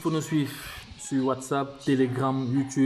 faut nous suivre sur WhatsApp, Telegram, YouTube.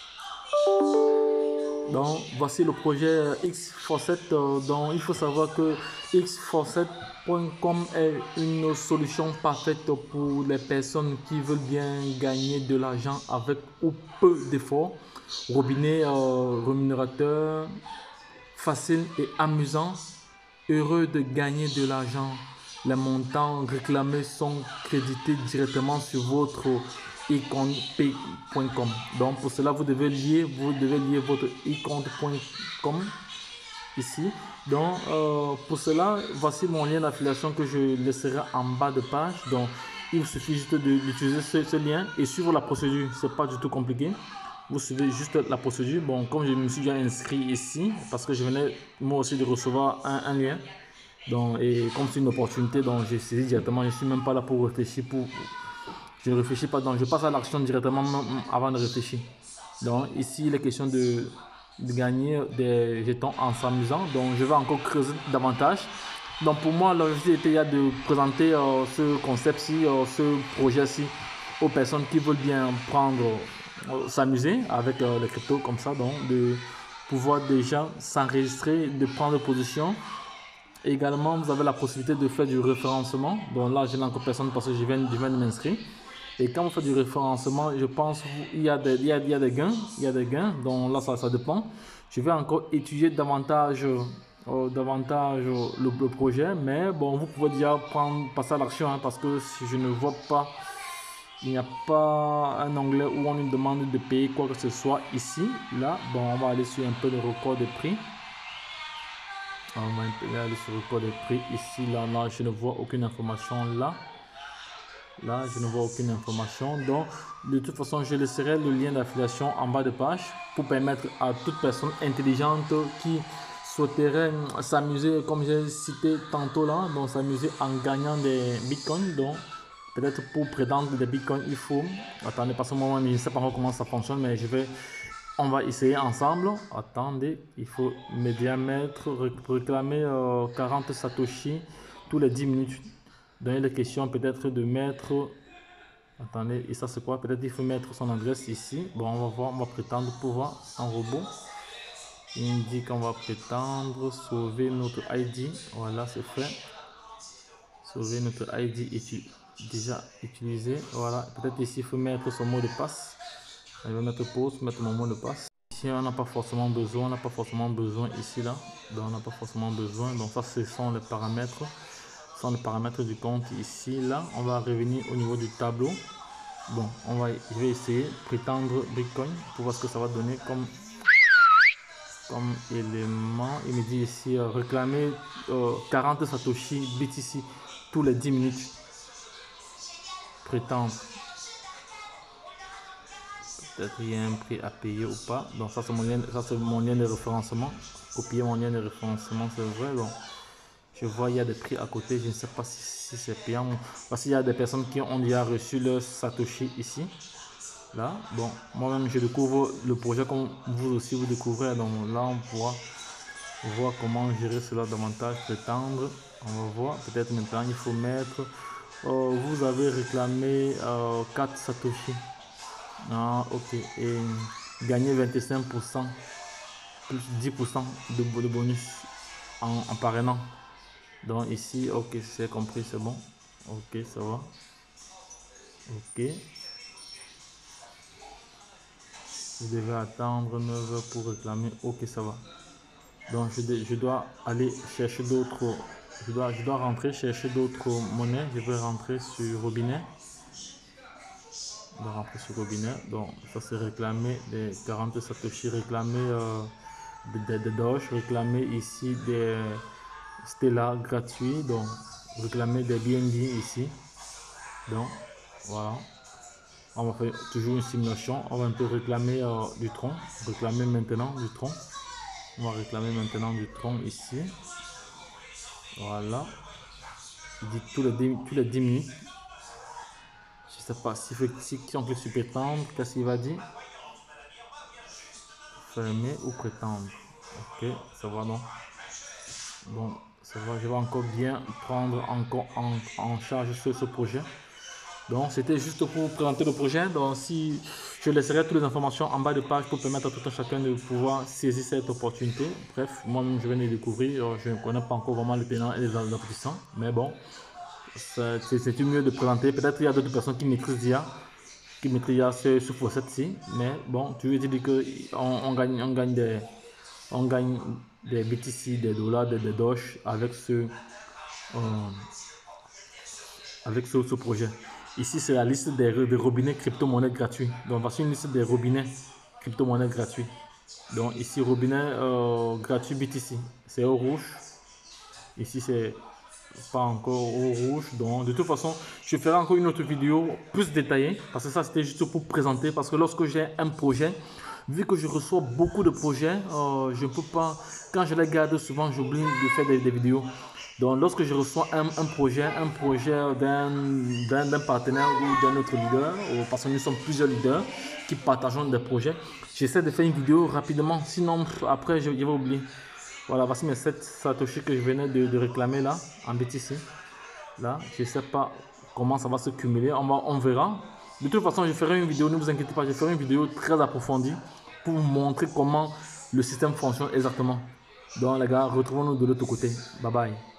Donc, voici le projet X47. Donc, il faut savoir que x47.com est une solution parfaite pour les personnes qui veulent bien gagner de l'argent avec ou peu d'efforts. Robinet rémunérateur, facile et amusant, heureux de gagner de l'argent. Les montants réclamés sont crédités directement sur votre icompay.com. Donc pour cela, vous devez lier votre icompay.com ici. Donc pour cela, voici mon lien d'affiliation que je laisserai en bas de page. Donc il vous suffit juste d'utiliser ce lien et suivre la procédure. C'est pas du tout compliqué. Vous suivez juste la procédure. Bon, comme je me suis déjà inscrit ici, parce que je venais moi aussi de recevoir un lien. Donc, et comme c'est une opportunité, donc j'ai saisi directement. Je ne suis même pas là pour réfléchir. Je ne réfléchis pas, donc je passe à l'action directement avant de réfléchir. Donc ici, il est question de gagner des jetons en s'amusant. Donc je vais encore creuser davantage. Donc pour moi, l'objectif était de présenter ce concept-ci, ce projet-ci aux personnes qui veulent bien prendre, s'amuser avec les cryptos comme ça. Donc de pouvoir déjà s'enregistrer, de prendre position. Également, vous avez la possibilité de faire du référencement. Donc là, je n'ai encore personne parce que je viens de m'inscrire. Et quand vous faites du référencement, je pense qu'il y a des gains. Il y a des gains. Donc là, ça dépend. Je vais encore étudier davantage, le projet. Mais bon, vous pouvez déjà passer à l'action parce que si je ne vois pas, il n'y a pas un onglet où on nous demande de payer quoi que ce soit ici. Là, bon, on va aller sur un peu le record de prix. On va aller sur le record de prix ici. Là, je ne vois aucune information là. Là, je ne vois aucune information. Donc, de toute façon, je laisserai le lien d'affiliation en bas de page pour permettre à toute personne intelligente qui souhaiterait s'amuser, comme j'ai cité tantôt là, donc s'amuser en gagnant des bitcoins. Donc, peut-être pour prétendre des bitcoins, il faut. Attendez, parce que moi, je ne sais pas encore comment ça fonctionne, mais on va essayer ensemble. Attendez, il faut médiamètre, réclamer 40 Satoshi tous les 10 minutes. Donner les questions, peut-être de mettre. Attendez, et ça c'est quoi? Peut-être il faut mettre son adresse ici. Bon, on va voir, on va prétendre pouvoir un robot. Il me dit qu'on va prétendre sauver notre ID. Voilà, c'est fait. Sauver notre ID déjà utilisé. Voilà, peut-être ici il faut mettre son mot de passe. Je vais mettre pause, mettre mon mot de passe. Ici, on n'a pas forcément besoin, ici, là. Donc, on n'a pas forcément besoin. Donc, ça, ce sont les paramètres. Ce sont les paramètres du compte ici, là. On va revenir au niveau du tableau. Bon, je vais essayer prétendre Bitcoin pour voir ce que ça va donner comme élément. Il me dit ici réclamer 40 Satoshi BTC tous les 10 minutes. Prétendre. Peut-être il y a un prix à payer ou pas. Donc ça c'est mon lien de référencement. Copier mon lien de référencement, c'est vrai. Donc je vois il y a des prix à côté. Je ne sais pas si c'est payant. Parce qu'il y a des personnes qui ont déjà reçu leur Satoshi ici. Là, bon, moi-même je découvre le projet comme vous aussi vous découvrez. Donc là on pourra voir comment gérer cela davantage, prétendre. On va voir. Peut-être maintenant il faut mettre. Vous avez réclamé 4 Satoshi. Ah, ok. Et gagner 25%, plus 10% de bonus en parrainant. Donc ici, ok, c'est compris, c'est bon. Ok, ça va. Ok. Vous devez attendre 9 heures pour réclamer. Ok, ça va. Donc je dois aller chercher d'autres. Je dois rentrer chercher d'autres monnaies. Je vais rentrer sur robinet. Donc ça c'est réclamer des 40 Satoshi, réclamer des Doge, réclamer ici des Stella gratuits, donc réclamer des BNB ici. Donc voilà, on va faire toujours une simulation. On va un peu réclamer du tronc, réclamer maintenant du tronc. On va réclamer maintenant du tronc ici. Voilà, il dit tous les 10 minutes. Je sais pas si on clique sur prétendre, qu'est-ce qu'il va dire? Fermer ou prétendre. Ok, ça va donc. Bon, ça va, je vais encore bien prendre encore en charge ce projet. Donc c'était juste pour présenter le projet. Donc si je laisserai toutes les informations en bas de page pour permettre à tout un chacun de pouvoir saisir cette opportunité. Bref, moi-même je viens de le découvrir. Je ne connais pas encore vraiment les tenants et les aboutissants. Mais bon, c'est mieux de présenter. Peut-être il y a d'autres personnes qui maîtrisent IA, ce fossette-ci. Mais bon, tu veux dire qu'on on gagne des BTC, des dollars, des Doge avec ce projet. Ici, c'est la liste des robinets crypto-monnaies gratuits. Donc, voici une liste des robinets crypto-monnaies gratuits. Donc, ici, robinet gratuit BTC. C'est au rouge. Ici, c'est pas encore au rouge. Donc, de toute façon, je ferai encore une autre vidéo plus détaillée. Parce que ça, c'était juste pour présenter. Parce que lorsque j'ai un projet, vu que je reçois beaucoup de projets, je ne peux pas, quand je les garde souvent, j'oublie de faire des vidéos. Donc, lorsque je reçois un projet d'un partenaire ou d'un autre leader, parce que nous sommes plusieurs leaders qui partageons des projets, j'essaie de faire une vidéo rapidement. Sinon, après, je vais oublier. Voilà, voici mes 7 Satoshi que je venais de réclamer là, en BTC. Là, je ne sais pas comment ça va se cumuler. On verra. De toute façon, je ferai une vidéo, ne vous inquiétez pas, je ferai une vidéo très approfondie pour vous montrer comment le système fonctionne exactement. Donc les gars, retrouvons-nous de l'autre côté. Bye bye.